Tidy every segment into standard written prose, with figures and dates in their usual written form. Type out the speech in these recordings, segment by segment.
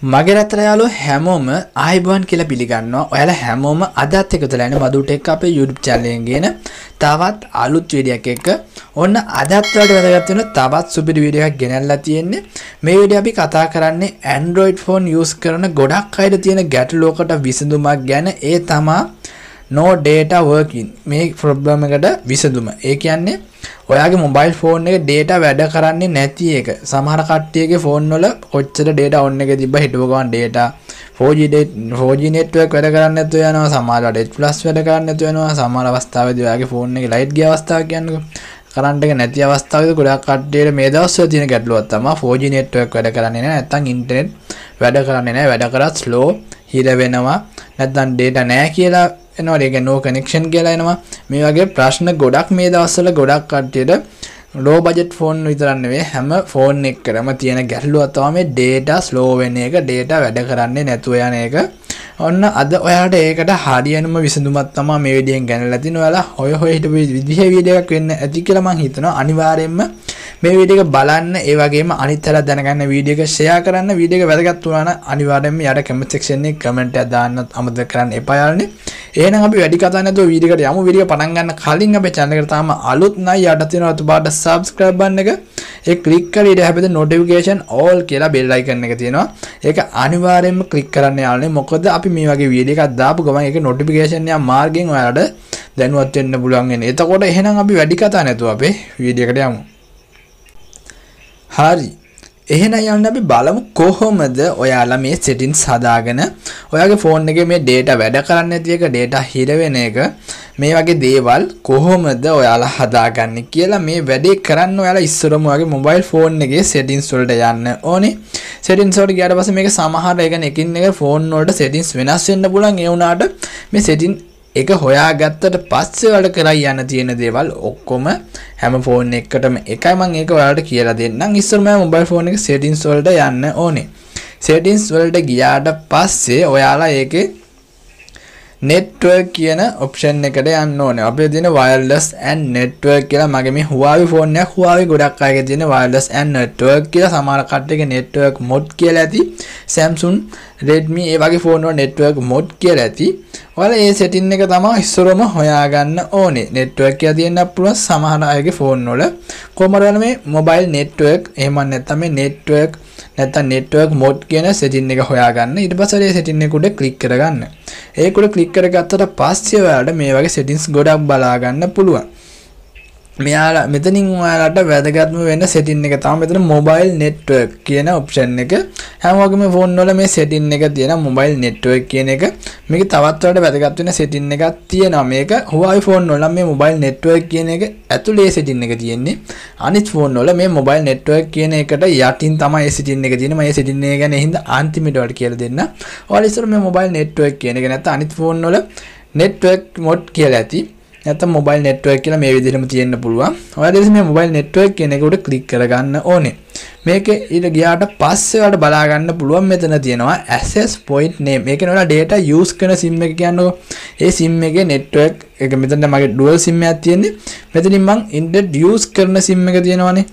මගේ රටේ යාළුවෝ හැමෝම ආයිබෝන් කියලා පිළිගන්නවා. ඔයාලා හැමෝම අදත් එකතු වෙලා ඉන්නේ මදු ටෙක් අපේ YouTube channel එකෙන් ගෙන තවත් අලුත් වීඩියෝ එකක් එක්ක. ඔන්න අදත් වලට වැදගත් වෙන තවත් සුපිරි වීඩියෝ එකක් ගෙනල්ලා තියෙන්නේ. මේ වීඩියෝ අපි කතා කරන්නේ Android phone use කරන ගොඩක් අයට තියෙන ගැටලුවකට විසඳුමක් ගැන. ඒ තමයි no data working මේ ප්‍රොබ්ලම් එකට විසඳුම. ඒ කියන්නේ ඔයාගේ මොබයිල් ෆෝන් එකේ data වැඩ කරන්නේ නැති එක. සමහර කට්ටියගේ ෆෝන් වල කොච්චර data on එකේ තිබ්බ හිටව ගමන් data 4G network වැඩ කරන්නේ නැතුව යනවා. සමහරවිට H+ වැඩ කරන්නේ නැතුව යනවා. සමහර අවස්ථාවේදී ඔයාගේ ෆෝන් එකේ light ගිය අවස්ථාවක් කියන්නේ කරන්ට් එක නැති අවස්ථාවකදී ගොඩක් කට්ටියට මේ දවස්වල තියෙන ගැටලුවක් තමයි 4G network වැඩ කරන්නේ නැහැ. නැත්නම් internet වැඩ කරන්නේ නැහැ. වැඩ කරත් slow හිර වෙනවා. නැත්නම් data නැහැ කියලා එනවා. ඒක no connection කියලා එනවා. මේ වගේ ප්‍රශ්න ගොඩක් මේ දවස්වල ගොඩක් කට්ටියට low budget phone විතරක් නෙවෙයි හැම phone එකකම තියෙන ගැටලුවක් තමයි මේ data slow වෙන එක, data වැඩ කරන්නේ නැතුව යන එක. ඔන්න අද ඔයාලට ඒකට හරියනම විසඳුමක් තමයි මේ වීඩියෝෙන් ගෙනල්ලා තිනවා. ඔයාලා හොය හිටපු විදිහේ වීඩියෝ එකක් වෙන්න ඇති කියලා මම හිතනවා. අනිවාර්යයෙන්ම මේ වීඩියෝ එක බලන්න, ඒ වගේම අනිත් අයලා දැනගන්න වීඩියෝ එක share කරන්න. වීඩියෝ එක වැදගත් වුණා නම් අනිවාර්යයෙන්ම යට comment section එකේ comment එකක් දාන්න අමතක කරන්න එපා යාළුවනේ. එහෙනම් අපි වැඩි කතා නැතුව වීඩියෝ එකට යමු. වීඩියෝ පටන් ගන්න කලින් අපේ channel එකට තාම අලුත් නම් යට තියෙන අතු බාට subscribe button එක ඒ click කරලා ඊට හැබැයි notification all කියලා bell icon එක තියෙනවා. ඒක අනිවාර්යයෙන්ම click කරන්න යාළුවනේ. මොකද අපි මේ වගේ වීඩියෝ එකක් දාපු ගමන් ඒක notification එක මාර්ගයෙන් ඔයාලට දැනුවත් වෙන්න පුළුවන් වෙන්නේ. එතකොට එහෙනම් අපි වැඩි කතා නැතුව අපේ වීඩියෝ එකට යමු. හරි. එහෙනම් යන්න අපි බලමු කොහොමද ඔයාලා මේ settings හදාගෙන ඔයාගේ phone එකේ මේ data වැඩ කරන්නේ නැති එක, data හිර වෙන එක, මේ වගේ දේවල් කොහොමද ඔයාලා හදාගන්නේ කියලා මේ වැඩේ කරන්න ඔයාලා ඉස්සරම ඔයාගේ mobile phone එකේ settings වලට යන්න ඕනේ. settings වලට ගියාට පස්සේ මේක සමහර එකින් එක phone වලට settings වෙනස් වෙන්න පුළුවන්. ඒ වුණාට මේ setting එක හොයාගත්තට පස්සේ වල කරා යන්න තියෙන දේවල් ඔක්කොම හැම ෆෝන් එකකටම එකයි. මම ඒක ඔයාලට කියලා දෙන්නම්. ඉස්සරම මොබයිල් ෆෝන් එකේ settings වලට යන්න ඕනේ. settings වලට ගියාට පස්සේ ඔයාලා ඒකේ network කියන option එකට යන්න ඕනේ. අපේ තියෙන wireless and network කියලා මගේ මේ Huawei phone එක Huawei ගොඩක් අයගේ තියෙන wireless and network කියලා. සමහර කට්ටියගේ network mode කියලා ඇති. Samsung, Redmi ඒ වගේ phone වල network mode කියලා ඇති. ඔයාලා මේ setting එක තමයි ඉස්සරම හොයාගන්න ඕනේ. network කියලා තියෙන්න පුළුවන් සමහර අයගේ phone වල. කොහමද මේ mobile network එහෙම නැත්නම් මේ network mode කියන setting එක හොයාගන්න. ඊට පස්සේ ඒ setting එක උඩ click කරගන්න. ඒක උඩ click කරගත්තට පස්සේ ඔයාලට මේ වගේ settings ගොඩක් බලා ගන්න පුළුවන්. මෙයාලා මෙතනින් ඔයාලට වැදගත්ම වෙන setting එක තමයි මෙතන mobile network කියන option එක. හැම වගේම phone වල මේ setting එක තියෙන mobile network කියන එක. මේක තවත් වලට වැදගත් වෙන setting එකක් තියෙනවා. මේක Huawei phone වල මේ mobile network කියන එක ඇතුලේ setting එක තියෙන්නේ. අනිත් phone වල මේ mobile network කියන එකට යටින් තමයි මේ setting එක තියෙන්නේ. මම මේ setting එක ගැන හින්දා අන්තිමට වලට කියලා දෙන්න. ඔයාලා ඉස්සර මේ mobile network කියන එක නැත්නම් අනිත් phone වල network mode කියලා ඇති. නැත්නම් mobile network කියලා මේ විදිහටම තියෙන්න පුළුවන්. ඔයාලා මේ mobile network කියන එක උඩ click කරගන්න ඕනේ. මේක ඊට ගියාට පස්සේ ඔයාලට බලා ගන්න පුළුවන් මෙතන තියෙනවා access point name. මේ කියන්නේ ඔයාලා data use කරන sim එක කියන්නකො. ඒ sim එකේ network එක මෙතන මගේ dual sim එකක් තියෙන්නේ. මෙතනින් මම internet use කරන sim එක තියෙනවානේ.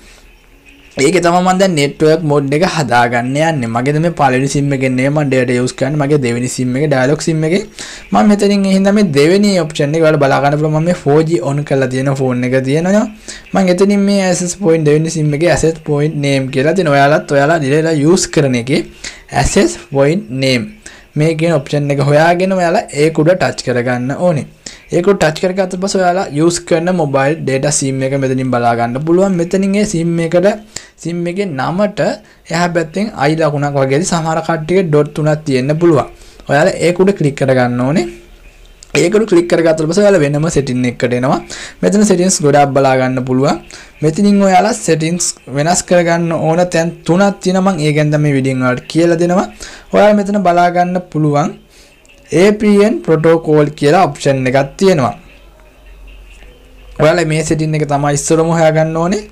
ඒකේ තමයි මම දැන් network mode එක හදාගන්න යන්නේ. මගේ මේ පළවෙනි sim එකෙන් නෙවෙයි මම data use කරන්නේ. මගේ දෙවෙනි sim එකේ dialog sim එකේ මම මෙතනින් හින්දා මේ දෙවෙනි option එක ඔයාලා බලා ගන්න පුළුවන්. මම මේ 4G on කරලා තියෙන phone එක තියෙනවා. මම එතනින් මේ access point දෙවෙනි sim එකේ access point name කියලා තියෙනවා. ඔයාලා දිලලා use කරන එකේ access point name මේ කියන option එක හොයාගෙන ඔයාලා ඒක උඩ touch කරගන්න ඕනේ. ඒක උඩ touch කරගත්ත පස්සේ ඔයාලා use කරන mobile data sim එක මෙතනින් බලා ගන්න පුළුවන්. මෙතනින් ඒ sim එකේ නමට එහා පැත්තෙන් i ලකුණක් වගේදී සමහර කට්ටියගේ dot 3ක් තියෙන්න පුළුවන්. ඔයාලා ඒක උඩ click කරගන්න ඕනේ. ඒක උඩ click කරගත්ත පස්සේ ඔයාලා වෙනම setting එකකට එනවා. මෙතන settings ගොඩක් බලා ගන්න පුළුවන්. මෙතනින් ඔයාලා settings වෙනස් කරගන්න ඕන තැන් 3ක් තියෙනවා. මම ඒ ගැන තමයි මේ වීඩියෝෙන් ඔයාලට කියලා දෙනවා. ඔයාලා මෙතන බලා ගන්න පුළුවන් APN protocol කියලා option එකක් තියෙනවා. ඔයාලා මේ setting එක තමයි ඉස්සරම හොයාගන්න ඕනේ.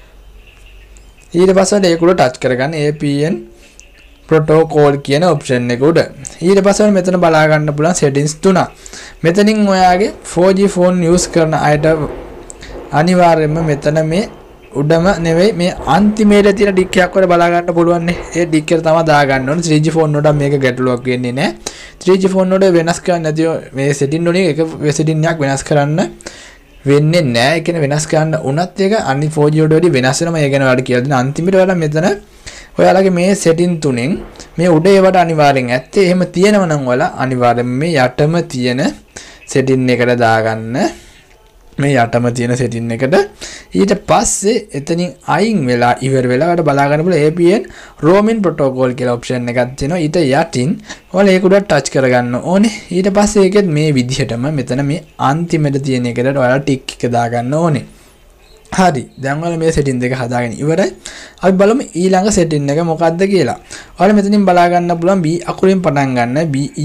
ඊට පස්සේ ඒක උඩ touch කරගන්න APN protocol කියන option එක උඩ. ඊට පස්සේ මෙතන බලා ගන්න පුළුවන් settings 3. මෙතනින් ඔයාගේ 4G phone use කරන අයට අනිවාර්යයෙන්ම මෙතන මේ උඩම නෙවෙයි මේ අන්තිමේට තියෙන ටික් එකක් වල බලා ගන්න පුළුවන් නේ. ඒ ටික් එක තමයි දා ගන්න ඕනේ. 3G ෆෝන් වලට මේක ගැටලුවක් වෙන්නේ නැහැ. 3G ෆෝන් වල වෙනස් කරන්න නැතිව මේ සෙටින් වලින් එක සෙටින් එකක් වෙනස් කරන්න වෙන්නේ නැහැ. ඒ කියන්නේ වෙනස් කරන්න උනත් ඒක අනිත් 4G වලට වඩා වෙනස් වෙනවා. ඒ ගැන ඔයාලට කියලා දෙන්න. අන්තිමට ඔයාලා මෙතන ඔයාලගේ මේ සෙටින් තුනෙන් මේ උඩ ඒවට අනිවාර්යෙන් ඇත්තේ එහෙම තියෙනවා නම් ඔයාලා අනිවාර්යෙන් මේ යටම තියෙන සෙටින් එකට දාගන්න. මේ යටම තියෙන සෙටින් එකට ඊට පස්සේ එතනින් අයින් වෙලා ඉවර වෙලා ඔයාලට බලා ගන්න පුළුවන් APN roaming protocol කියලා ඔප්ෂන් එකක් තියෙනවා. ඊට යටින් ඔයාලා ඒක උඩ ටච් කරගන්න ඕනේ. ඊට පස්සේ ඒකෙත් මේ විදිහටම මෙතන මේ අන්තිමට තියෙන එකට ඔයාලා ටික් එක දාගන්න ඕනේ. හරි. දැන් ඔයාලා මේ සෙටින් දෙක හදාගෙන ඉවරයි. අපි බලමු ඊළඟ සෙටින් එක මොකක්ද කියලා. ඔයාලා මෙතනින් බලා ගන්න පුළුවන් B අකුරෙන් පටන් ගන්න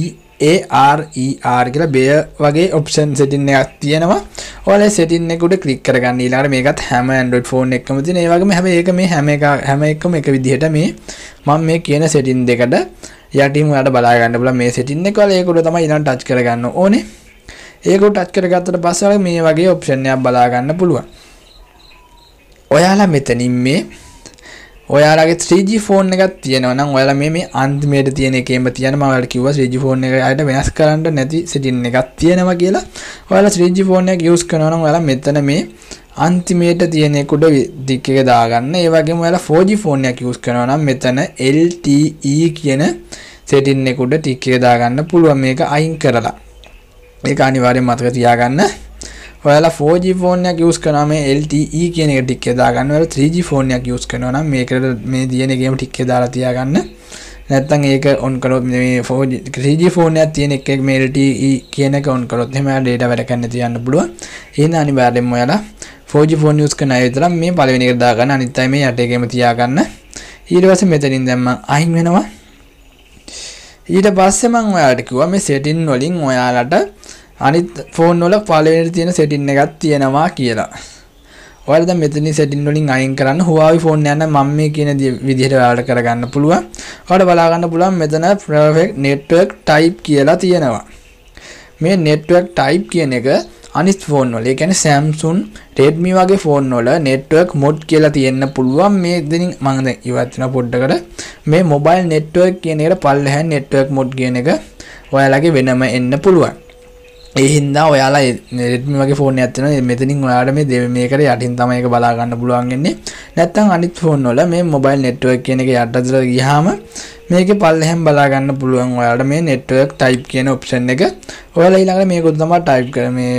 BEARER කියලා බෙය වගේ ඔප්ෂන් සෙටින් එකක් තියෙනවා. ඔයාලා සෙටින් එක උඩ ක්ලික් කරගන්න. ඊළඟට මේකත් හැම Android ෆෝන් එකකම තියෙන. ඒ වගේම හැබැයි ඒක මේ හැම එකම එක විදිහට මේ මම මේ කියන සෙටින් දෙකට යටින් ඔයාලට බලා ගන්න පුළුවන් මේ සෙටින් එක. ඔයාලා ඒක උඩ තමයි ඊළඟ ටච් කරගන්න ඕනේ. ඒක උඩ ටච් කරගත්තට පස්සේ ඔයාලා මේ වගේ ඔප්ෂන් එකක් බලා ගන්න පුළුවන්. ඔයාලා මෙතනින් මේ ඔයාලගේ 3G ෆෝන් එකක් තියෙනවා නම් ඔයාලා මේ අන්තිමේට තියෙන එකේම තියන්න මම ඔයාලට කිව්වා 3G ෆෝන් එක ආයෙත් වෙනස් කරන්න නැති සෙටින් එකක් තියෙනවා කියලා. ඔයාලා 3G ෆෝන් එක යූස් කරනවා නම් ඔයාලා මෙතන මේ අන්තිමේට තියෙන එක උඩ ටික් එක දාගන්න. ඒ වගේම ඔයාලා 4G ෆෝන් එකක් යූස් කරනවා නම් මෙතන LTE කියන සෙටින් එක උඩ ටික් එක දාගන්න පුළුවන් මේක අයින් කරලා. ඒක අනිවාර්යෙන් මතක තියාගන්න. ඔයාලා 4G ෆෝන් එකක් යූස් කරනවා මේ LTE කියන එක ටික් එක දාගන්න. ඔයාලා 3G ෆෝන් එකක් යූස් කරනවා නම් මේකට මේ තියෙන එකේම ටික් එක දාලා තියාගන්න. නැත්නම් ඒක ඔන් කරොත් මේ 4G 3G ෆෝන් එකක් තියෙන එකක මේ LTE කියන එක ඔන් කරොත් එහෙම data වැඩ කරන්න තියන්න පුළුවන්. එහෙනම් අනිවාර්යෙන්ම ඔයාලා 4G ෆෝන් යූස් කරන අය විතරක් මේ පළවෙනි එකට දාගන්න. අනිත් අය මේ යට එකේම තියාගන්න. ඊට පස්සේ මෙතනින් දැන් මම අයින් වෙනවා. ඊට පස්සේ මම ඔයාලට කිව්වා මේ සෙටින් වලින් ඔයාලට අනිත් ෆෝන් වල පළවෙනිට තියෙන සෙටින් එකක් තියෙනවා කියලා. ඔයාලා දැන් මෙතනින් සෙටින් වලින් අයින් කරන්න Huawei ෆෝන් එක නම් මම මේ කියන විදිහට ඔයාලට කරගන්න පුළුවන්. ඔයාලට බලා ගන්න පුළුවන් මෙතන perfect network type කියලා තියෙනවා. මේ network type කියන එක අනිත් ෆෝන් වල ඒ කියන්නේ Samsung, Redmi වගේ ෆෝන් වල network mode කියලා තියෙන්න පුළුවන්. මේ දෙනින් මම දැන් ඉවත් වෙන පොඩ්ඩකට මේ mobile network කියන එකට පල්ලෙහාන් network mode කියන එක ඔයාලගේ වෙනම එන්න පුළුවන්. ඒ හින්දා ඔයාලා Redmi වගේ ෆෝන් එකක් තියෙනවා මෙතනින් ඔයාලට මේ මේකට යටින් තමයි ඒක බලා ගන්න පුළුවන් වෙන්නේ. නැත්නම් අනිත් ෆෝන් වල මේ mobile network කියන එක යටතට ගියාම මේකේ පල්ලෙහෙන් බලා ගන්න පුළුවන් ඔයාලට මේ network type කියන option එක. ඔයාලා ඊළඟට මේක උඩ තමයි type කර මේ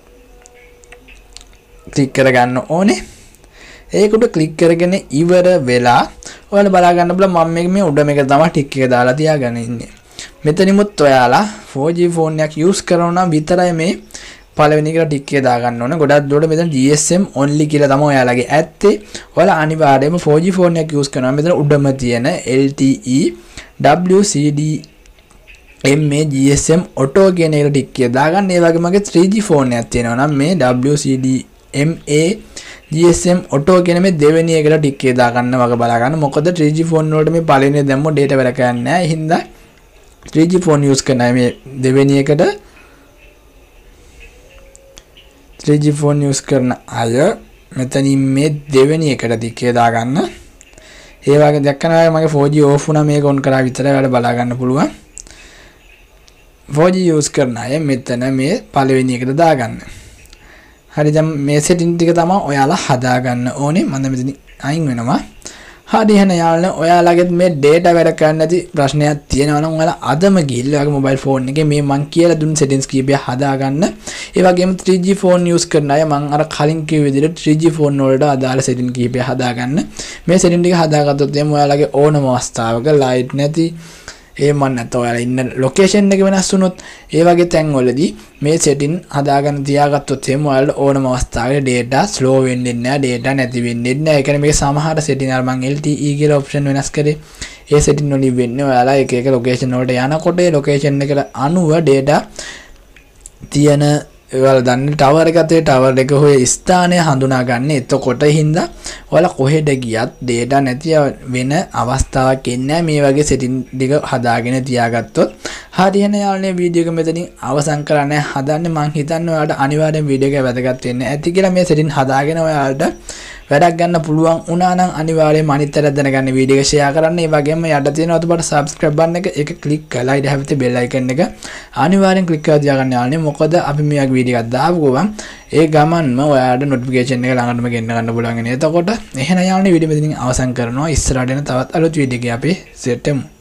ක්ලික් කරගන්න ඕනේ. ඒක උඩ ක්ලික් කරගෙන ඉවර වෙලා ඔයාලා බලා ගන්න පුළුවන් මම මේ උඩ මේක තමයි ටික් එක දාලා තියාගෙන ඉන්නේ. මෙතනිමුත් ඔයාලා 4G ෆෝන් එකක් යූස් කරනවා නම් විතරයි මේ පළවෙනි එකට ටික් එක දාගන්න ඕන. ගොඩක් දුරට මෙතන GSM only කියලා තමයි ඔයාලගේ ඇත්තේ. ඔයාලා අනිවාර්යයෙන්ම 4G ෆෝන් එකක් යූස් කරනවා මෙතන උඩම තියෙන LTE WCDMA GSM auto කියන එකට ටික් එක දාගන්න. ඒ වගේම මගේ 3G ෆෝන් එකක් තියෙනවා නම් මේ WCDMA GSM auto කියන මේ දෙවෙනි එකට ටික් එක දාගන්න වගේ බලා ගන්න. මොකද 3G ෆෝන් වලට මේ පළවෙනි දැම්මොත් data වැඩ කරන්නේ නැහැ. ඒ හින්දා 3G ෆෝන් යූස් කරන අය මේ දෙවෙනි එකට 3G ෆෝන් යූස් කරන අය මෙතනින් මේ දෙවෙනි එකට දික්කේ දාගන්න. ඒ වගේ දැක්කම මගේ 4G off වුණා මේක on කරා විතරයි ඔයාලා බලා ගන්න පුළුවන්. 4G යූස් කරන අය මෙතන මේ පළවෙනි එකට දාගන්න. හරි දැන් මේ setting ටික තමයි ඔයාලා හදාගන්න ඕනේ. මම මෙතන අයින් වෙනවා. හරි එහෙනම් යාළුවනේ ඔයාලගෙත් මේ data වැඩ කරන්න නැති ප්‍රශ්නයක් තියෙනවා නම් ඔයාලා අදම ගිහිල්ලා ඔයාගේ mobile phone එකේ මේ මං කියලා දුන්න settings කීපය හදාගන්න. ඒ වගේම 3G phone use කරන අය මං අර කලින් කිව්ව විදිහට 3G phone වලට අදාළ setting කීපය හදාගන්න. මේ setting ටික හදාගත්තොත් එම් ඔයාලගේ ඕනම අවස්ථාවක light නැති එහෙම නැත්නම් ඔයාලා ඉන්න location එක වෙනස් වුණොත් ඒ වගේ තැන් වලදී මේ setting හදාගෙන තියාගත්තොත් එහෙම ඔයාලට ඕනම අවස්ථාවක data slow වෙන්නේ නැහැ, data නැති වෙන්නේ නැහැ. ඒ කියන්නේ මේක සමහර setting අර මම LTE කියලා option වෙනස් කරේ. ඒ setting වලින් වෙන්නේ ඔයාලා එක එක location වලට යනකොට ඒ location එකට අනුව data තියෙන ඔයාලා දන්නේ tower එක අතේ tower එක හොය ස්ථානය හඳුනා ගන්න. එතකොට හින්දා ඔයාලා කොහෙද ගියත් data නැති වෙන අවස්ථාවක් එන්නේ මේ වගේ setting ටික හදාගෙන තියාගත්තොත්. හරියන යාළුවනේ වීඩියෝ එක මෙතනින් අවසන් කරන්න හදන්නේ. මම හිතන්නේ ඔයාලට අනිවාර්යෙන් වීඩියෝ එක වැදගත් වෙන්න ඇති කියලා මේ setting හදාගෙන ඔයාලට වැඩක් ගන්න පුළුවන් වුණා නම් අනිවාර්යයෙන්ම අනිත් අයට දැනගන්න වීඩියෝ එක ෂෙයා කරන්න. ඒ වගේම යට තියෙන ඔතපට subscribe button එක ඒක click කරලා ඊට හැවිත bell icon එක අනිවාර්යෙන් click කරලා තියාගන්න යාළුවනේ. මොකද අපි මේ වගේ වීඩියෝ එකක් දාපු ගමන් ඒ ගමන්ම ඔයාලට notification එක ළඟටම ගෙන්න ගන්න පුළුවන් වෙනවා. එතකොට එහෙනම් යාළුවනේ වීඩියෝ මෙතනින් අවසන් කරනවා. ඉස්සරහට එන තවත් අලුත් වීඩියෝ එකක් අපි සෙට් වෙමු.